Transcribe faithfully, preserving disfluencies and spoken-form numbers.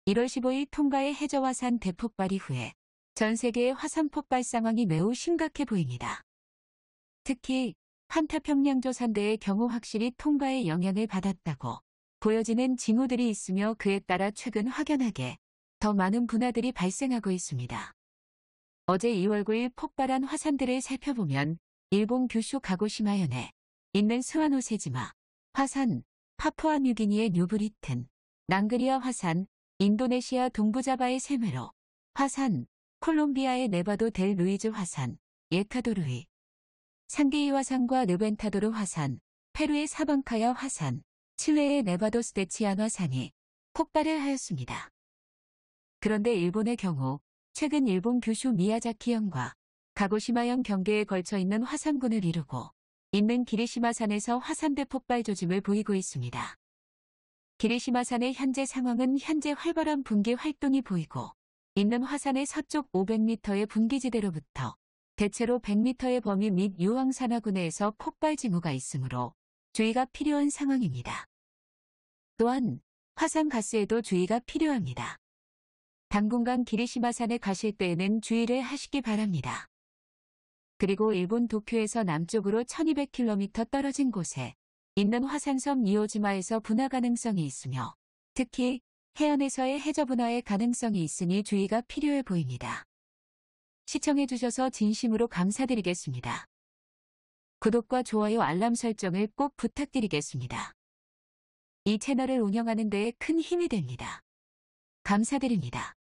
일월 십오일 통가의 해저화산 대폭발 이후에 전 세계의 화산 폭발 상황이 매우 심각해 보입니다. 특히 판타평양조산대의 경우 확실히 통가의 영향을 받았다고 보여지는 징후들이 있으며 그에 따라 최근 확연하게 더 많은 분화들이 발생하고 있습니다. 어제 이월 구일 폭발한 화산들을 살펴보면 일본 규슈 가고시마현에 있는 스와노세지마 화산, 파푸아뉴기니의 뉴브리튼, 낭그리아 화산, 인도네시아 동부자바의 세메로 화산, 콜롬비아의 네바도 델 루이즈 화산, 예카도르이, 상디이 화산과 르벤타도르 화산, 페루의 사방카야 화산, 칠레의 네바도스 데치안 화산이 폭발을 하였습니다. 그런데 일본의 경우 최근 일본 규슈 미야자키현과 가고시마현 경계에 걸쳐 있는 화산군을 이루고 있는 기리시마산에서 화산대 폭발 조짐을 보이고 있습니다. 기리시마산의 현재 상황은 현재 활발한 분기 활동이 보이고 있는 화산의 서쪽 오백 미터의 분기지대로부터 대체로 백 미터의 범위 및 유황산화구내에서 폭발 징후가 있으므로 주의가 필요한 상황입니다. 또한 화산가스에도 주의가 필요합니다. 당분간 기리시마산에 가실 때에는 주의를 하시기 바랍니다. 그리고 일본 도쿄에서 남쪽으로 천이백 킬로미터 떨어진 곳에 있는 화산섬 이오지마에서 분화 가능성이 있으며 특히 해안에서의 해저 분화의 가능성이 있으니 주의가 필요해 보입니다. 시청해주셔서 진심으로 감사드리겠습니다. 구독과 좋아요 알람 설정을 꼭 부탁드리겠습니다. 이 채널을 운영하는 데에 큰 힘이 됩니다. 감사드립니다.